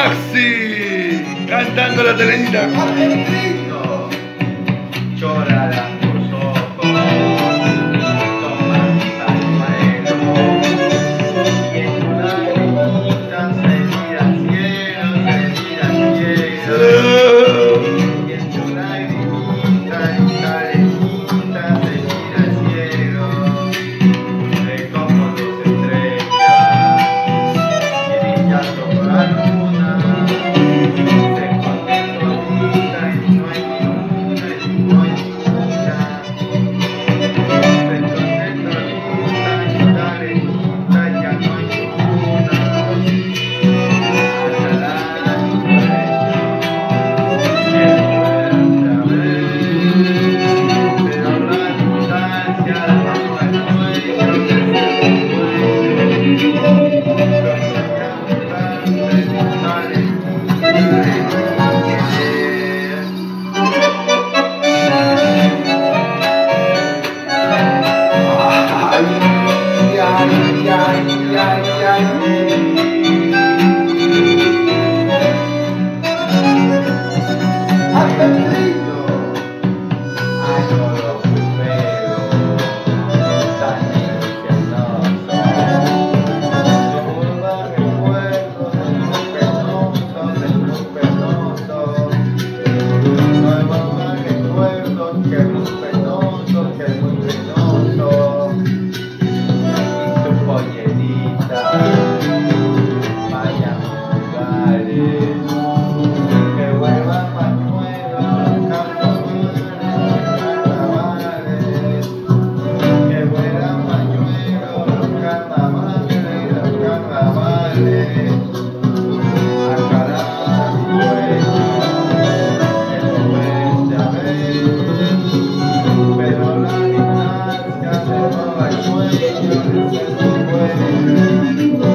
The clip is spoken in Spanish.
Maxi, cantando la telenita. Llorarás tus ojos, tomas pañuelo, y en tu lagrimita se mira al cielo, y en tu lagrimita y calenita se mira al cielo, recojo tus estrellas, y brillando por la luna, se esconde todita y no hay ninguna, y no hay ninguna, se esconde todita y calenita, ya no hay ninguna, alzará tu cuello, que no puedas saber, pero la distancia bajo el cuello que se mueve, los cantantes salen pero la distancia se roba el sueño, se puede.